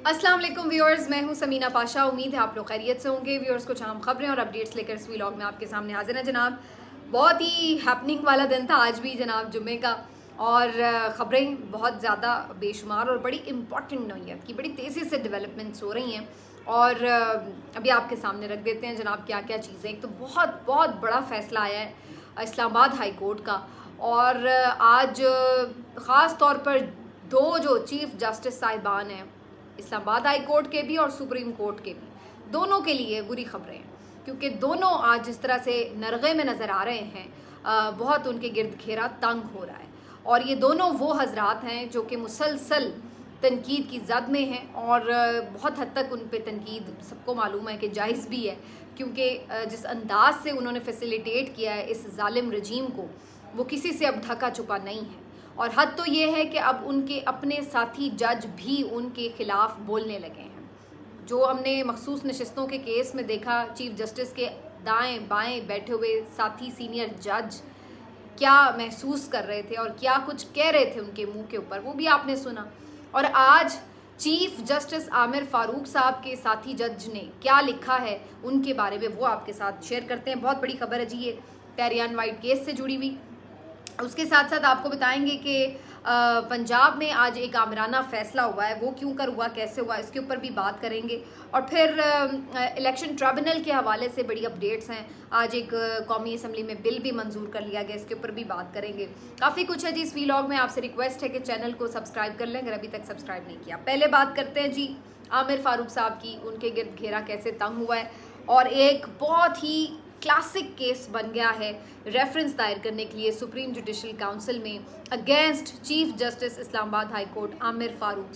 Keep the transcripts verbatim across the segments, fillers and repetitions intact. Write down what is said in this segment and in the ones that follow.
अस्सलाम वालेकुम व्यूअर्स, मैं हूं समीना पाशा। उम्मीद है आप लोग खैरियत से होंगे। व्यूअर्स, कुछ अहम खबरें और अपडेट्स लेकर इस व्लॉग में आपके सामने हाजिर हैं जनाब। बहुत ही हैपनिंग वाला दिन था आज भी जनाब, जुम्मे का, और ख़बरें बहुत ज़्यादा बेशुमार और बड़ी इंपॉर्टेंट नौइयत की बड़ी तेज़ी से डेवलपमेंट्स हो रही हैं और अभी आपके सामने रख देते हैं जनाब क्या क्या चीज़ें। एक तो बहुत बहुत बड़ा फ़ैसला आया है इस्लामाबाद हाई कोर्ट का, और आज ख़ास तौर पर दो जो चीफ़ जस्टिस साहिबान हैं इस्लामाबाद हाई कोर्ट के भी और सुप्रीम कोर्ट के भी, दोनों के लिए बुरी खबरें हैं, क्योंकि दोनों आज जिस तरह से नरगे में नज़र आ रहे हैं, बहुत उनके गिर्द घेरा तंग हो रहा है। और ये दोनों वो हजरात हैं जो कि मुसलसल तनकीद की जद में हैं, और बहुत हद तक उन पर तनकीद सबको मालूम है कि जायज़ भी है, क्योंकि जिस अंदाज से उन्होंने फैसिलिटेट किया है इस जालिम रजीम को, वो किसी से अब ढका छुपा नहीं है। और हद तो ये है कि अब उनके अपने साथी जज भी उनके ख़िलाफ़ बोलने लगे हैं। जो हमने मखसूस नशिस्तों के केस में देखा, चीफ जस्टिस के दाएं बाएं बैठे हुए साथी सीनियर जज क्या महसूस कर रहे थे और क्या कुछ कह रहे थे उनके मुंह के ऊपर, वो भी आपने सुना। और आज चीफ जस्टिस आमिर फ़ारूक साहब के साथी जज ने क्या लिखा है उनके बारे में, वो आपके साथ शेयर करते हैं। बहुत बड़ी खबर है जी ये, टेरियन वाइट केस से जुड़ी हुई। उसके साथ साथ आपको बताएंगे कि पंजाब में आज एक आमराना फ़ैसला हुआ है, वो क्यों कर हुआ, कैसे हुआ, इसके ऊपर भी बात करेंगे। और फिर इलेक्शन ट्रिब्यूनल के हवाले से बड़ी अपडेट्स हैं। आज एक कौमी असम्बली में बिल भी मंजूर कर लिया गया, इसके ऊपर भी बात करेंगे। काफ़ी कुछ है जी इस व्लॉग में। आपसे रिक्वेस्ट है कि चैनल को सब्सक्राइब कर लें अगर अभी तक सब्सक्राइब नहीं किया। पहले बात करते हैं जी आमिर फ़ारूक साहब की, उनके गिर्द घेरा कैसे तंग हुआ है, और एक बहुत ही क्लासिक केस बन गया है रेफरेंस दायर करने के लिए सुप्रीम जुडिशल काउंसिल में against chief justice Islamabad high court Aamir Farooq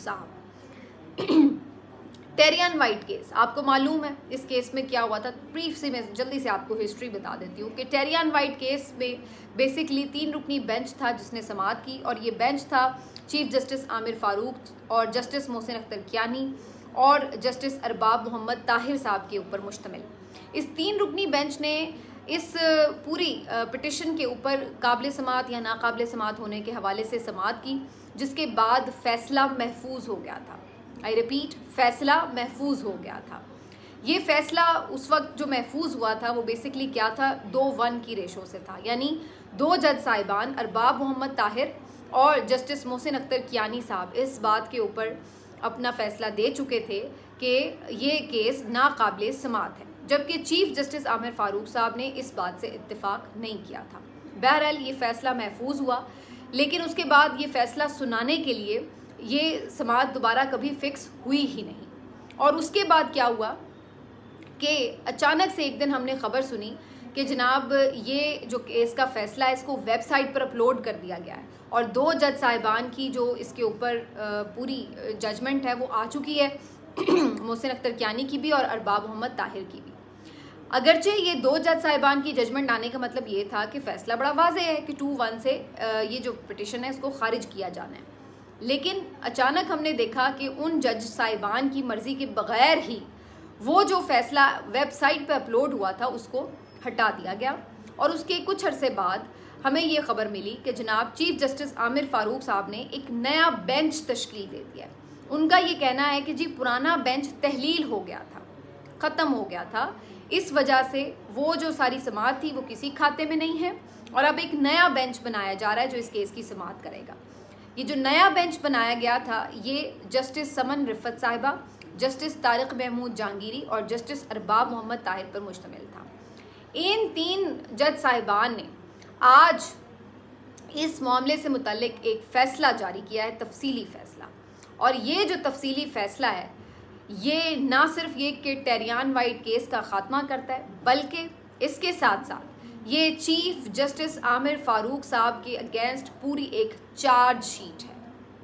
साहब। टेरियन वाइट केस, आपको मालूम है इस केस में क्या हुआ था। ब्रीफ से मैं जल्दी से आपको हिस्ट्री बता देती हूँ कि टेरियन वाइट केस में बेसिकली तीन रुकनी बेंच था जिसने समाअत की, और ये बेंच था चीफ जस्टिस आमिर फ़ारूक और जस्टिस मोहसिन अख्तर कियानी और जस्टिस अरबाब मोहम्मद ताहिर साहब के ऊपर मुश्तमिल। इस तीन रुकनी बेंच ने इस पूरी पिटिशन के ऊपर काबिल समाअत या नाकाबिल समाअत होने के हवाले से समाअत की, जिसके बाद फ़ैसला महफूज हो गया था। आई रिपीट, फ़ैसला महफूज हो गया था। ये फ़ैसला उस वक्त जो महफूज हुआ था वो बेसिकली क्या था, दो वन की रेशो से था, यानी दो जज साहिबान अरबाब मोहम्मद ताहिर और जस्टिस मोहसिन अख्तर कियानी साहब इस बात के ऊपर अपना फ़ैसला दे चुके थे कि ये केस नाकाबिल समाअत है, जबकि चीफ जस्टिस आमिर फ़ारूक साहब ने इस बात से इत्तेफाक नहीं किया था। बहरहाल ये फ़ैसला महफूज हुआ, लेकिन उसके बाद ये फ़ैसला सुनाने के लिए ये समाअत दोबारा कभी फ़िक्स हुई ही नहीं। और उसके बाद क्या हुआ कि अचानक से एक दिन हमने ख़बर सुनी कि जनाब ये जो केस का फ़ैसला है इसको वेबसाइट पर अपलोड कर दिया गया है, और दो जज साहिबान की जो इसके ऊपर पूरी जजमेंट है वो आ चुकी है, मोहसिन अख्तर कियानी की भी और अरबाब मोहम्मद ताहिर की भी। अगरचे ये दो जज साहिबान की जजमेंट आने का मतलब ये था कि फ़ैसला बड़ा वाज़ेह है कि टू वन से ये जो पिटिशन है इसको खारिज किया जाना है, लेकिन अचानक हमने देखा कि उन जज साहिबान की मर्ज़ी के बग़ैर ही वो जो फ़ैसला वेबसाइट पे अपलोड हुआ था उसको हटा दिया गया। और उसके कुछ अरसे बाद हमें ये ख़बर मिली कि जनाब चीफ जस्टिस आमिर फ़ारूक साहब ने एक नया बेंच तश्कील दे दिया है। उनका ये कहना है कि जी पुराना बेंच तहलील हो गया था, ख़त्म हो गया था, इस वजह से वो जो सारी समाअत थी वो किसी खाते में नहीं है, और अब एक नया बेंच बनाया जा रहा है जो इस केस की समाअत करेगा। ये जो नया बेंच बनाया गया था ये जस्टिस समन रिफत साहिबा, जस्टिस तारिक महमूद जहांगीरी और जस्टिस अरबाब मोहम्मद ताहिर पर मुश्तमिल था। इन तीन जज साहिबान ने आज इस मामले से मुतल्लिक एक फ़ैसला जारी किया है, तफसीली फ़ैसला। और ये जो तफसीली फ़ैसला है ये ना सिर्फ ये कि टेरियन वाइट केस का ख़ात्मा करता है, बल्कि इसके साथ साथ ये चीफ जस्टिस आमिर फ़ारूक साहब के अगेंस्ट पूरी एक चार्ज शीट है।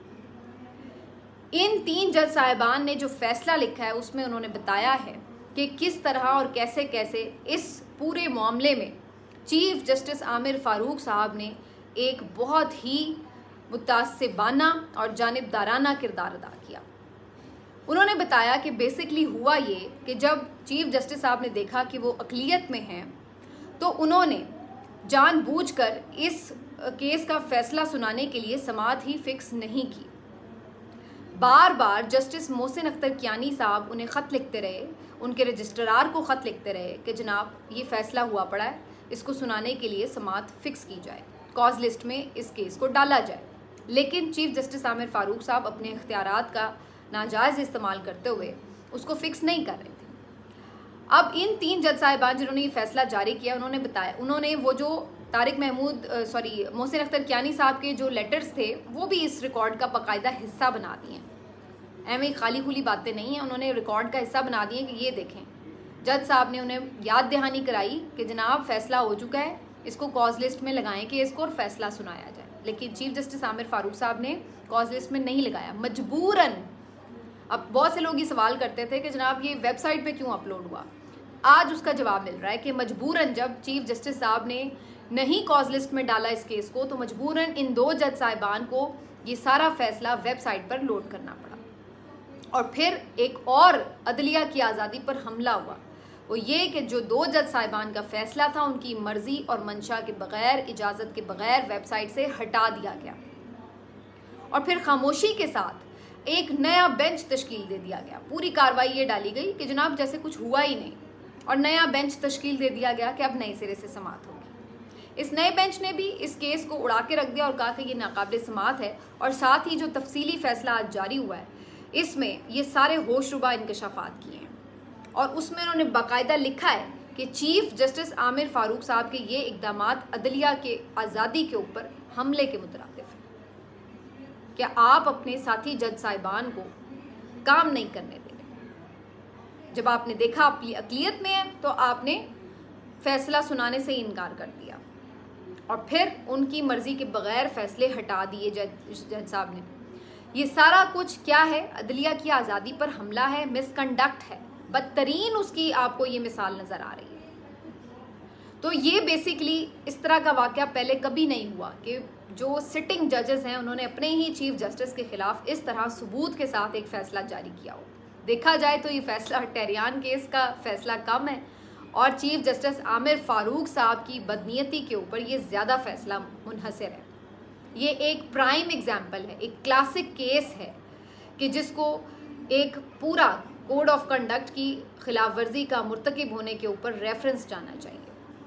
इन तीन जज साहिबान ने जो फ़ैसला लिखा है उसमें उन्होंने बताया है कि किस तरह और कैसे कैसे इस पूरे मामले में चीफ जस्टिस आमिर फ़ारूक साहब ने एक बहुत ही मुतासिबाना और जानिबदाराना किरदार अदा किया। उन्होंने बताया कि बेसिकली हुआ ये कि जब चीफ जस्टिस साहब ने देखा कि वो अक़लियत में हैं तो उन्होंने जानबूझकर इस केस का फ़ैसला सुनाने के लिए समाअत ही फ़िक्स नहीं की। बार बार जस्टिस मोहसिन अख्तर कियानी साहब उन्हें ख़त लिखते रहे, उनके रजिस्ट्रार को ख़त लिखते रहे कि जनाब ये फ़ैसला हुआ पड़ा है, इसको सुनाने के लिए समाअत फ़िक्स की जाए, कॉज लिस्ट में इस केस को डाला जाए। लेकिन चीफ जस्टिस आमिर फ़ारूक साहब अपने इख्तियारात का नाजायज़ इस्तेमाल करते हुए उसको फ़िक्स नहीं कर रहे थे। अब इन तीन जज साहिबान जिन्होंने ये फ़ैसला जारी किया, उन्होंने बताया, उन्होंने वो जो तारिक महमूद सॉरी मोहसिन अख्तर कियानी साहब के जो लेटर्स थे वो भी इस रिकॉर्ड का बाकायदा हिस्सा बना दिए हैं। एवं खाली खुली बातें नहीं हैं, उन्होंने रिकॉर्ड का हिस्सा बना दिए कि ये देखें, जज साहब ने उन्हें याद दहानी कराई कि जनाब फ़ैसला हो चुका है, इसको कॉज लिस्ट में लगाएं केस को और फैसला सुनाया जाए। लेकिन चीफ जस्टिस आमिर फ़ारूक साहब ने कॉज लिस्ट में नहीं लगाया, मजबूरन। अब बहुत से लोग ये सवाल करते थे कि जनाब ये वेबसाइट पे क्यों अपलोड हुआ। आज उसका जवाब मिल रहा है कि मजबूरन जब चीफ जस्टिस साहब ने नहीं कॉज लिस्ट में डाला इस केस को, तो मजबूरन इन दो जज साहिबान को ये सारा फैसला वेबसाइट पर लोड करना पड़ा। और फिर एक और अदलिया की आज़ादी पर हमला हुआ, वो ये कि जो दो जज साहिबान का फैसला था उनकी मर्जी और मंशा के बगैर, इजाज़त के बगैर वेबसाइट से हटा दिया गया। और फिर खामोशी के साथ एक नया बेंच तश्कील दे दिया गया। पूरी कार्रवाई ये डाली गई कि जनाब जैसे कुछ हुआ ही नहीं, और नया बेंच तश्कील दे दिया गया कि अब नए सिरे से समाअत होगी। इस नए बेंच ने भी इस केस को उड़ा के रख दिया और कहा कि ये नाकाबिल समाअत है। और साथ ही जो तफसीली फ़ैसला आज जारी हुआ है, इसमें ये सारे होशरुबा इंकशाफात किए हैं, और उसमें उन्होंने बाकायदा लिखा है कि चीफ जस्टिस आमिर फ़ारूक साहब के ये इक़दामात अदलिया के आज़ादी के ऊपर हमले के मुतरादिफ हैं। क्या आप अपने साथी जज साहिबान को काम नहीं करने दे रहे? जब आपने देखा आप अक़लियत में है तो आपने फ़ैसला सुनाने से इनकार कर दिया, और फिर उनकी मर्ज़ी के बग़ैर फ़ैसले हटा दिए जज जज साहब ने। ये सारा कुछ क्या है? अदलिया की आज़ादी पर हमला है, मिसकंडक्ट है, बदतरीन उसकी आपको ये मिसाल नज़र आ रही है। तो ये बेसिकली इस तरह का वाक़या पहले कभी नहीं हुआ कि जो सिटिंग जजेस हैं उन्होंने अपने ही चीफ जस्टिस के ख़िलाफ़ इस तरह सबूत के साथ एक फ़ैसला जारी किया हो। देखा जाए तो ये फ़ैसला टेरियान केस का फ़ैसला कम है, और चीफ जस्टिस आमिर फ़ारूक साहब की बदनीयती के ऊपर ये ज़्यादा फ़ैसला मुनहसर है। ये एक प्राइम एग्जाम्पल है, एक क्लासिक केस है कि जिसको एक पूरा कोड ऑफ कंडक्ट की खिलाफ वर्जी का मुर्तकिब होने के ऊपर रेफरेंस जाना चाहिए।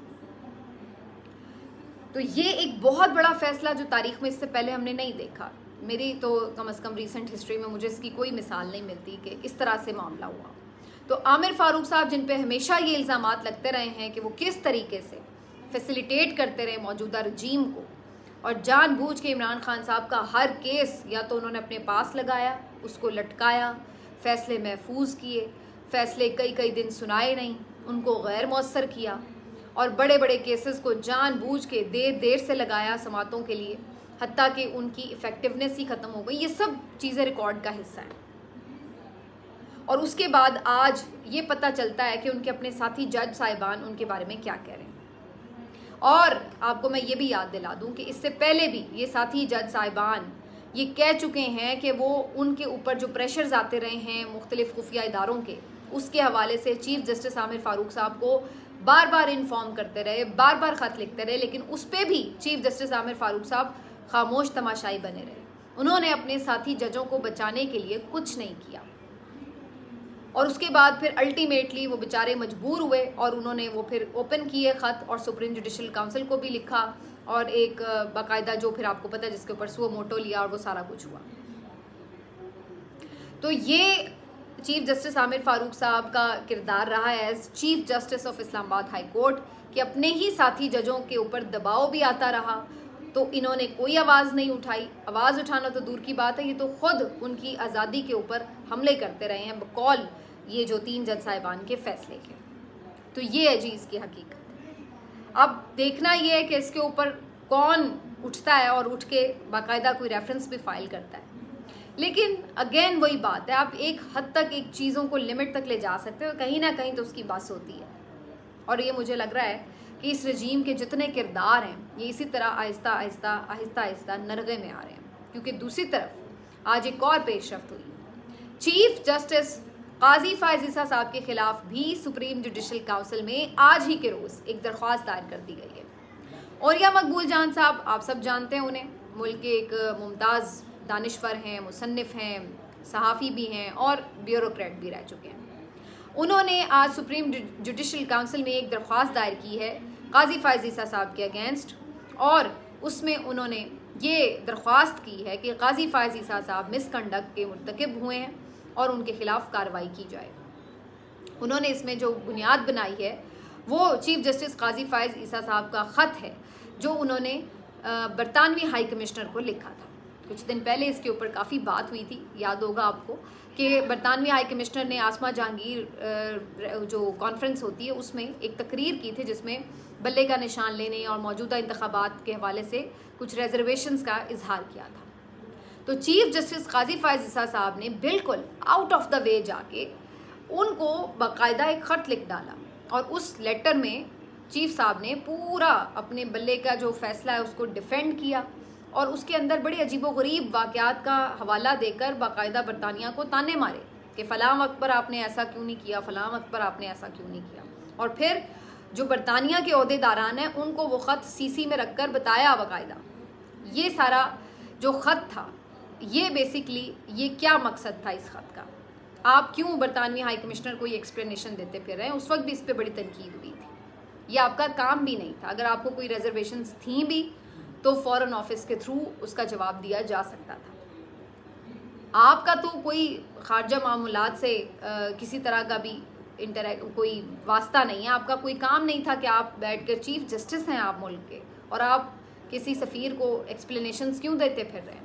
तो ये एक बहुत बड़ा फ़ैसला जो तारीख़ में इससे पहले हमने नहीं देखा। मेरी तो कम अज़ कम रीसेंट हिस्ट्री में मुझे इसकी कोई मिसाल नहीं मिलती कि इस तरह से मामला हुआ। तो आमिर फ़ारूक साहब जिन पे हमेशा ये इल्ज़ामात लगते रहे हैं कि वो किस तरीके से फैसिलिटेट करते रहे मौजूदा रजीम को, और जानबूझ के इमरान खान साहब का हर केस या तो उन्होंने अपने पास लगाया, उसको लटकाया, फ़ैसले महफूज किए, फ़ैसले कई कई दिन सुनाए नहीं, उनको गैर मौसर किया, और बड़े बड़े केसेस को जानबूझ के देर देर से लगाया समातों के लिए, हत्ता कि उनकी इफ़ेक्टिवनेस ही ख़त्म हो गई। ये सब चीज़ें रिकॉर्ड का हिस्सा हैं। और उसके बाद आज ये पता चलता है कि उनके अपने साथी जज साहिबान उनके बारे में क्या कह रहे हैं। और आपको मैं ये भी याद दिला दूं कि इससे पहले भी ये साथी जज साहिबान ये कह चुके हैं कि वो उनके ऊपर जो प्रेशर्स आते रहे हैं मुख्तलिफ खुफिया इदारों के, उसके हवाले से चीफ जस्टिस आमिर फ़ारूक साहब को बार बार इन्फॉर्म करते रहे, बार बार ख़त लिखते रहे, लेकिन उस पर भी चीफ जस्टिस आमिर फ़ारूक साहब खामोश तमाशाई बने रहे। उन्होंने अपने साथी जजों को बचाने के लिए कुछ नहीं किया, और उसके बाद फिर अल्टीमेटली वो बेचारे मजबूर हुए और उन्होंने वो फिर ओपन किए ख़त और सुप्रीम जुडिशल काउंसिल को भी लिखा, और एक बाकायदा जो फिर आपको पता है जिसके ऊपर सुओ मोटो लिया और वो सारा कुछ हुआ। तो ये चीफ जस्टिस आमिर फ़ारूक साहब का किरदार रहा है as chief justice of Islamabad high court कि अपने ही साथी जजों के ऊपर दबाव भी आता रहा, तो इन्होंने कोई आवाज़ नहीं उठाई। आवाज़ उठाना तो दूर की बात है, ये तो खुद उनकी आज़ादी के ऊपर हमले करते रहे हैं बकौल ये जो तीन जज साहिबान के फ़ैसले के। तो ये है जी इसकी हकीकत। अब देखना ये है कि इसके ऊपर कौन उठता है और उठ के बाकायदा कोई रेफरेंस भी फाइल करता है। लेकिन अगेन वही बात है, आप एक हद तक एक चीज़ों को लिमिट तक ले जा सकते हो, कहीं ना कहीं तो उसकी बस होती है। और ये मुझे लग रहा है कि इस रजीम के जितने किरदार हैं ये इसी तरह आहिस्ता आहिस्ता आहिस्ता आहिस्ता नरगे में आ रहे हैं, क्योंकि दूसरी तरफ आज एक और पेशरफ्त हुई। चीफ जस्टिस काजी फ़ाइज़ ईसा साहब के ख़िलाफ़ भी सुप्रीम जुडिशल काउंसिल में आज ही के रोज़ एक दरख्वास्त दायर कर दी गई है। औरिया मकबूल जान साहब, आप सब जानते हैं उन्हें, मुल्क के एक मुमताज़ दानिश्वर हैं, मुसन्निफ़ हैं, सहाफ़ी भी हैं और ब्यूरोक्रेट भी रह चुके हैं। उन्होंने आज सुप्रीम जुडिशल काउंसिल में एक दरख्वास्त दायर की है काजी फ़ाइज़ ईसा साहब के अगेंस्ट, और उसमें उन्होंने ये दरख्वास्त की है कि काजी फ़ाइज़ ईसा साहब मिसकंडक्ट के मुर्तकिब हुए हैं और उनके ख़िलाफ़ कार्रवाई की जाए। उन्होंने इसमें जो बुनियाद बनाई है वो चीफ़ जस्टिस काजी फ़ाइज़ ईसा साहब का ख़त है जो उन्होंने बरतानवी हाई कमिश्नर को लिखा था। कुछ दिन पहले इसके ऊपर काफ़ी बात हुई थी, याद होगा आपको, कि बरतानवी हाई कमिश्नर ने आसमा जहांगीर जो कॉन्फ्रेंस होती है उसमें एक तकरीर की थी जिसमें बल्ले का निशान लेने और मौजूदा इंतखाबात के हवाले से कुछ रिजर्वेशंस का इजहार किया था। तो चीफ़ जस्टिस काजी फ़ाइज़ ईसा साहब ने बिल्कुल आउट ऑफ द वे जाके उनको बाकायदा एक ख़त लिख डाला, और उस लेटर में चीफ साहब ने पूरा अपने बल्ले का जो फ़ैसला है उसको डिफेंड किया, और उसके अंदर बड़े अजीबोगरीब वाक़यात का हवाला देकर बाकायदा बरतानिया को ताने मारे कि फ़लाँ वक्त पर आपने ऐसा क्यों नहीं किया, फ़लाँ वक्त पर आपने ऐसा क्यों नहीं किया। और फिर जो बरतानिया के ओहदेदारान हैं उनको वो ख़त सीसी में रख कर बताया बाकायदा ये सारा जो ख़त था, ये बेसिकली ये क्या मकसद था इस ख़त का, आप क्यों बरतानवी हाई कमिश्नर को ये एक्सप्लेनेशन देते फिर रहे हैं। उस वक्त भी इस पर बड़ी तनकीद हुई थी, ये आपका काम भी नहीं था। अगर आपको कोई रिजर्वेशंस थी भी तो फॉरेन ऑफिस के थ्रू उसका जवाब दिया जा सकता था। आपका तो कोई खारजा मामूलात से आ, किसी तरह का भी इंटरैक्ट कोई वास्ता नहीं है, आपका कोई काम नहीं था कि आप बैठकर चीफ जस्टिस हैं आप मुल्क के और आप किसी सफ़ीर को एक्सप्लेनेशंस क्यों देते फिर रहे हैं।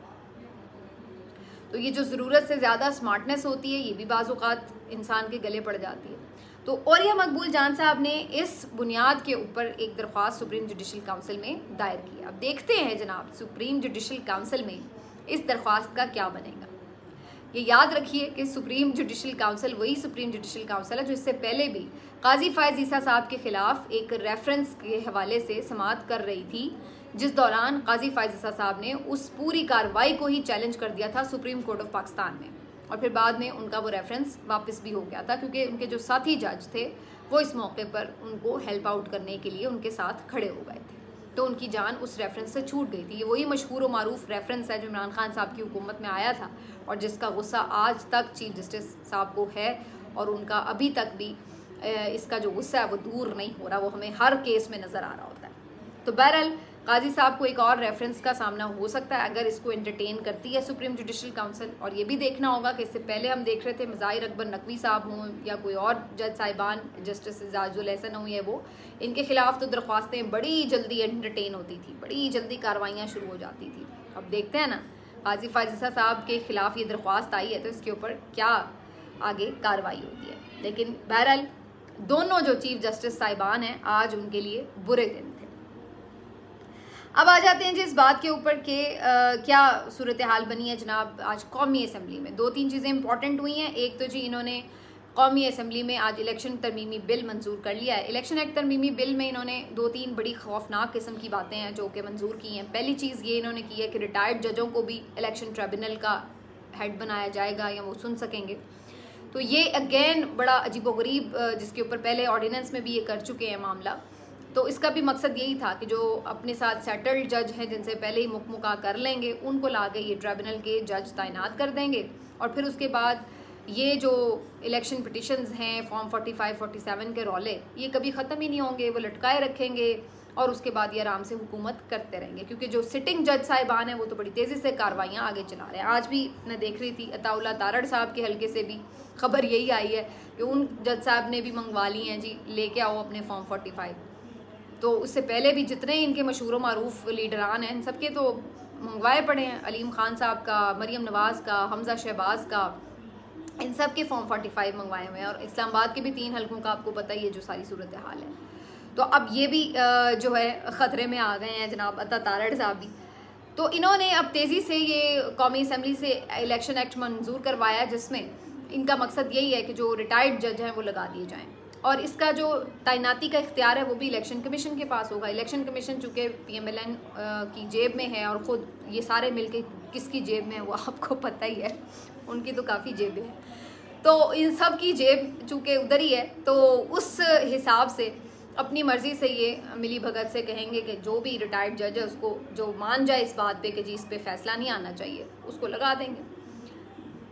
तो ये जो ज़रूरत से ज़्यादा स्मार्टनेस होती है ये भी बाज़ औक़ात इंसान के गले पड़ जाती है। तो औरिया मकबूल जान साहब ने इस बुनियाद के ऊपर एक दरख्वास्त सुप्रीम जुडिशल काउंसिल में दायर की। अब देखते हैं जनाब सुप्रीम जुडिशल काउंसिल में इस दरख्वास्त का क्या बनेगा। ये याद रखिए कि सुप्रीम जुडिशल काउंसिल वही सुप्रीम जुडिशल काउंसिल है जो इससे पहले भी काजी फ़ाइज़ ईसा साहब के ख़िलाफ़ एक रेफरेंस के हवाले से समाअत कर रही थी, जिस दौरान काजी फ़ाइज़ ईसा साहब ने उस पूरी कार्रवाई को ही चैलेंज कर दिया था सुप्रीम कोर्ट ऑफ पाकिस्तान में, और फिर बाद में उनका वो रेफरेंस वापस भी हो गया था क्योंकि उनके जो साथी जज थे वो इस मौके पर उनको हेल्प आउट करने के लिए उनके साथ खड़े हो गए थे, तो उनकी जान उस रेफरेंस से छूट गई थी। ये वही मशहूर व मारूफ रेफरेंस है जो इमरान खान साहब की हुकूमत में आया था और जिसका गुस्सा आज तक चीफ जस्टिस साहब को है, और उनका अभी तक भी इसका जो गुस्सा है वो दूर नहीं हो रहा, वो हमें हर केस में नज़र आ रहा होता है। तो बहरहाल काजी साहब को एक और रेफरेंस का सामना हो सकता है अगर इसको एंटरटेन करती है सुप्रीम जुडिशल काउंसिल। और ये भी देखना होगा कि इससे पहले हम देख रहे थे मज़ाहिर अकबर नकवी साहब हों या कोई और जज साहिबान, जस्टिस एजाजुल एहसन हुई है, वो इनके ख़िलाफ़ तो दरख्वास्तें बड़ी जल्दी एंटरटेन होती थी, बड़ी जल्दी कार्रवाइयाँ शुरू हो जाती थी। अब देखते हैं ना काजी फ़ाइज़ ईसा साहब के ख़िलाफ़ ये दरख्वास्त आई है तो इसके ऊपर क्या आगे कार्रवाई होती है। लेकिन बहरहाल दोनों जो चीफ जस्टिस साहिबान हैं आज उनके लिए बुरे दिन थे। अब आ जाते हैं जी इस बात के ऊपर कि क्या सूरत हाल बनी है जनाब आज कौमी असम्बली में। दो तीन चीज़ें इंपॉर्टेंट हुई हैं। एक तो जी इन्होंने कौमी असम्बली में आज इलेक्शन तरमीमी बिल मंजूर कर लिया है। इलेक्शन एक्ट तरमीमी बिल में इन्होंने दो तीन बड़ी खौफनाक किस्म की बातें हैं जो कि मंजूर की हैं। पहली चीज़ ये इन्होंने की है कि रिटायर्ड जजों को भी इलेक्शन ट्रिब्यूनल का हेड बनाया जाएगा या वो सुन सकेंगे। तो ये अगेन बड़ा अजीबोगरीब, जिसके ऊपर पहले ऑर्डिनेंस में भी ये कर चुके हैं मामला। तो इसका भी मकसद यही था कि जो अपने साथ सेटल्ड जज हैं जिनसे पहले ही मुकमुका कर लेंगे उनको ला के ये ट्रिब्यूनल के जज तैनात कर देंगे, और फिर उसके बाद ये जो इलेक्शन पिटिशंस हैं form forty five forty seven के रौले ये कभी ख़त्म ही नहीं होंगे, वो लटकाए रखेंगे और उसके बाद ये आराम से हुकूमत करते रहेंगे। क्योंकि जो सिटिंग जज साहिबान हैं वो तो बड़ी तेज़ी से कार्रवाइयाँ आगे चला रहे हैं। आज भी मैं देख रही थी अताउल्लाह तारड़ साहब के हल्के से भी खबर यही आई है कि उन जज साहब ने भी मंगवा ली हैं जी, लेके आओ अपने फॉर्म फोर्टी फाइव। तो उससे पहले भी जितने इनके मशहूर मारूफ लीडरान हैं इन सबके तो मंगवाए पड़े हैं, अलीम खान साहब का, मरियम नवाज़ का, हमजा शहबाज का, इन सब के फॉर्म फोर्टी फाइव मंगवाए हुए हैं। और इस्लामाबाद के भी तीन हल्कों का आपको पता ही है जो सारी सूरत हाल है। तो अब ये भी जो है ख़तरे में आ गए हैं जनाब अता तारड़ साहब भी। तो इन्होंने अब तेज़ी से ये कौमी असम्बली से इलेक्शन एक्ट मंजूर करवाया जिसमें इनका मकसद यही है कि जो रिटायर्ड जज हैं वो लगा दिए जाएँ, और इसका जो तैनाती का इख्तियार है वो भी इलेक्शन कमीशन के पास होगा। इलेक्शन कमीशन चूँकि पी एम एल एन की जेब में है और ख़ुद ये सारे मिलके किसकी जेब में है वो आपको पता ही है, उनकी तो काफ़ी जेबें हैं। तो इन सब की जेब चूँकि उधर ही है तो उस हिसाब से अपनी मर्ज़ी से ये मिली भगत से कहेंगे कि जो भी रिटायर्ड जज है उसको जो मान जाए इस बात पे कि जी इस पे फैसला नहीं आना चाहिए उसको लगा देंगे।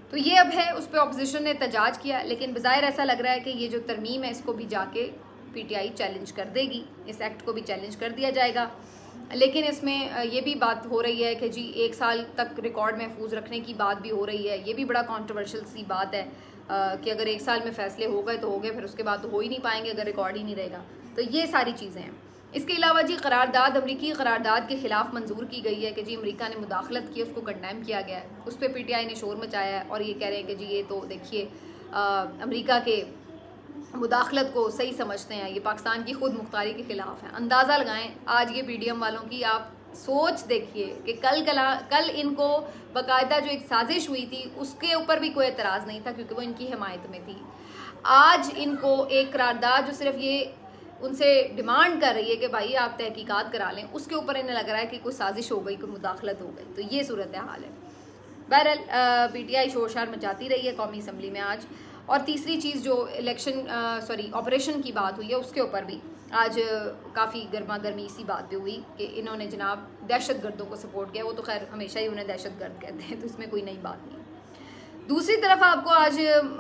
तो ये अब है, उस पर अपोजिशन ने एहतजाज किया, लेकिन बज़ाहिर ऐसा लग रहा है कि ये जो तरमीम है इसको भी जाके पीटीआई चैलेंज कर देगी, इस एक्ट को भी चैलेंज कर दिया जाएगा। लेकिन इसमें ये भी बात हो रही है कि जी एक साल तक रिकॉर्ड महफूज रखने की बात भी हो रही है। ये भी बड़ा कंट्रोवर्शियल सी बात है कि अगर एक साल में फ़ैसले हो गए तो हो गए, फिर उसके बाद तो हो ही नहीं पाएंगे अगर रिकॉर्ड ही नहीं रहेगा। तो ये सारी चीज़ें हैं। इसके अलावा जी करारदाद, अमरीकी करारदाद के ख़िलाफ़ मंजूर की गई है कि जी अमेरिका ने मुदाखलत की, उसको कंडेम किया गया है। उस पर पीटीआई ने शोर मचाया है और ये कह रहे हैं कि जी ये तो देखिए अमेरिका के मुदाखलत को सही समझते हैं, ये पाकिस्तान की खुद मुख्तारी के ख़िलाफ़ है। अंदाज़ा लगाएं आज ये पीडीएम वालों की आप सोच देखिए कि कल कला कल इनको बाकायदा जो एक साजिश हुई थी उसके ऊपर भी कोई एतराज़ नहीं था क्योंकि वो इनकी हिमायत में थी। आज इनको एक करारदाद जो सिर्फ ये उनसे डिमांड कर रही है कि भाई आप तहकीकात करा लें, उसके ऊपर इन्हें लग रहा है कि कोई साजिश हो गई, कोई मुदाखलत हो गई। तो ये सूरत हाल है। बहरहाल पीटीआई शोर शार मचाती रही है कौमी असम्बली में आज। और तीसरी चीज़ जो इलेक्शन सॉरी ऑपरेशन की बात हुई है उसके ऊपर भी आज काफ़ी गर्मा गर्मी सी बात भी हुई कि इन्होंने जनाब दहशत गर्दों को सपोर्ट किया। वो तो खैर हमेशा ही उन्हें दहशत गर्द कहते हैं, तो इसमें कोई नई बात नहीं। दूसरी तरफ आपको आज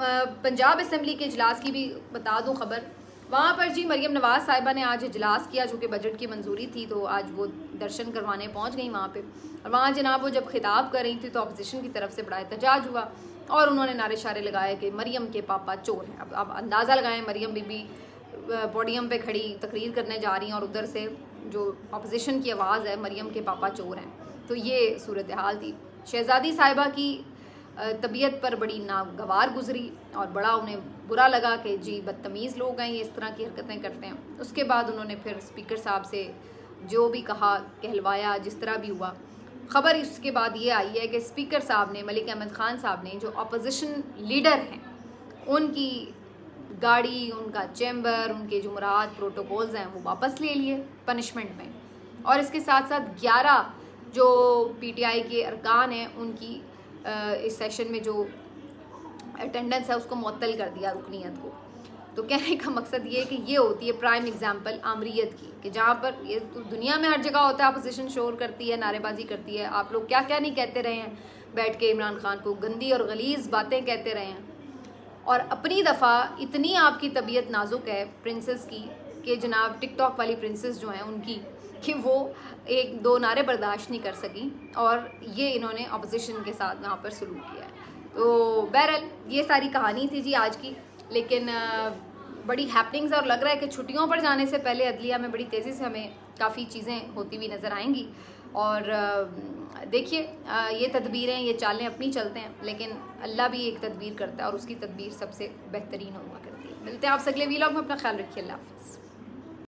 पंजाब असम्बली के इजलास की भी बता दूँ खबर। वहाँ पर जी मरियम नवाज़ साहिबा ने आज इजलास किया जो कि बजट की मंजूरी थी, तो आज वो दर्शन करवाने पहुँच गई वहाँ पे। और वहाँ जनाब वो जब खिताब कर रही थी तो अपोजिशन की तरफ से बड़ा एहतजाज हुआ और उन्होंने नारे शारे लगाए कि मरियम के पापा चोर हैं। अब अब अंदाज़ा लगाएं, मरियम बीबी पोडियम पे खड़ी तकरीर करने जा रही हैं और उधर से जो अपोजिशन की आवाज़ है मरियम के पापा चोर हैं। तो ये सूरत हाल थी। शहज़ादी साहिबा की तबीयत पर बड़ी नागवार गुजरी और बड़ा उन्हें बुरा लगा कि जी बदतमीज़ लोग हैं, ये इस तरह की हरकतें करते हैं। उसके बाद उन्होंने फिर स्पीकर साहब से जो भी कहा, कहलवाया, जिस तरह भी हुआ। ख़बर इसके बाद ये आई है कि स्पीकर साहब ने, मलिक अहमद ख़ान साहब ने, जो अपोजिशन लीडर हैं उनकी गाड़ी, उनका चैम्बर, उनके जुमरात प्रोटोकॉल्स हैं वो वापस ले लिए पनिशमेंट में। और इसके साथ साथ ग्यारह जो पीटीआई के अरकान हैं उनकी इस सेशन में जो अटेंडेंस है उसको मुअत्तल कर दिया, रुकनीत को। तो कहने का मकसद ये है कि ये होती है प्राइम एग्जांपल आमरीत की, कि जहाँ पर ये तो दुनिया में हर जगह होता है, अपोजिशन शोर करती है, नारेबाजी करती है। आप लोग क्या क्या नहीं कहते रहे हैं, बैठ के इमरान खान को गंदी और गलीज़ बातें कहते रहे हैं। और अपनी दफ़ा इतनी आपकी तबीयत नाजुक है प्रिंसेस की कि जनाब टिकटॉक वाली प्रिंसेस जो हैं उनकी, कि वो एक दो नारे बर्दाश्त नहीं कर सकी और ये इन्होंने अपोजिशन के साथ वहाँ पर सलूक किया है। तो बहरहाल ये सारी कहानी थी जी आज की। लेकिन बड़ी हैपनिंग्स और लग रहा है कि छुट्टियों पर जाने से पहले अदलिया में बड़ी तेज़ी से हमें काफ़ी चीज़ें होती हुई नज़र आएंगी। और देखिए ये तदबीरें, ये चालें अपनी चलते हैं, लेकिन अल्लाह भी एक तदबीर करता है और उसकी तदबीर सबसे बेहतरीन हुआ करती है। मिलते हैं आपसे अगले वीलॉग में। अपना ख्याल रखिए। अल्लाह हाफ़िज़।